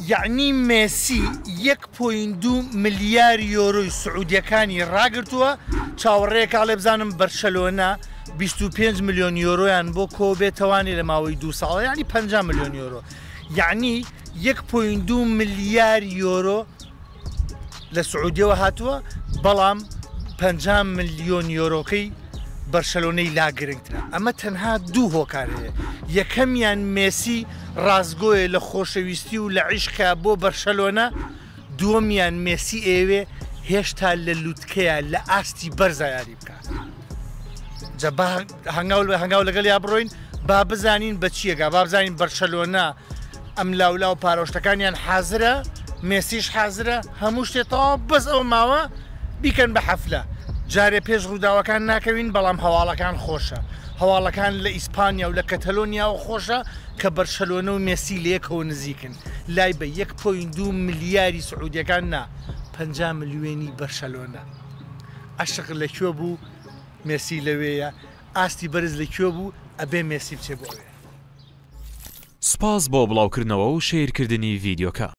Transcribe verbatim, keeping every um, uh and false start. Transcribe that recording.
یعنی مێسی یەک پۆین دوو ملیار یۆرۆی سعودیەکانی ڕاگرتووە چاوەڕێیەک ئاڵێ بزانم بەرشەلۆنە بیست و پێنج ملیۆن یۆرۆیان بۆ کۆ بێتەوانی لە ماوەی دوو ساڵ یعنی پەنجا ملیۆن یۆرۆ یعنی یەک پۆین دوو ملیار یۆرۆ لە سعودیەوە هاتووە بەڵام پەنجا ملیۆن یۆرۆکەی بەرشەلۆنەی لاگرنگترە ئەمە تەنها دوو هۆکار هەیە یەکەمیان مێسی ڕازگۆیە لە خۆشەویستی و لە عیشقا بۆ بەرشەلۆنە دووەمیان مێسی ئێوێ هێشتا لە لووتکەیە لە ئاستی بەرزە یاری بکات هەنگاو لەگەڵ یا بڕۆین با بزانین بە چیەکە با بزانین بەرشەلۆنە ئەم لاولا و پارۆشتەکانیان حازرە مێسیش حازرە هەموو شتێتەوە بەس ئەو ماوە بیکەن بە حەفلە جارێ پێش ڕووداوەکان ناکەوین بەڵام هەواڵەکان خۆشە هەواڵەکان لە ئیسپانیا و لە کەتەلۆنیا و خۆشە کە بەرشەلۆنە و مێسی لەیەکەوە نزیکن لای بە یەک پۆین دوو ملیاری سعودیەکان نا پەنجا ملیۆنی بەرشەلۆنە عەشق لەکوێ بوو مێسی لەوێیە ئاستی بەرز لەکوێ بوو ئەبێ مێسی بچێ بۆ ئەوێ. سپاس بۆ بڵاوکردنەوە و شێرکردنی ڤیدیۆکە.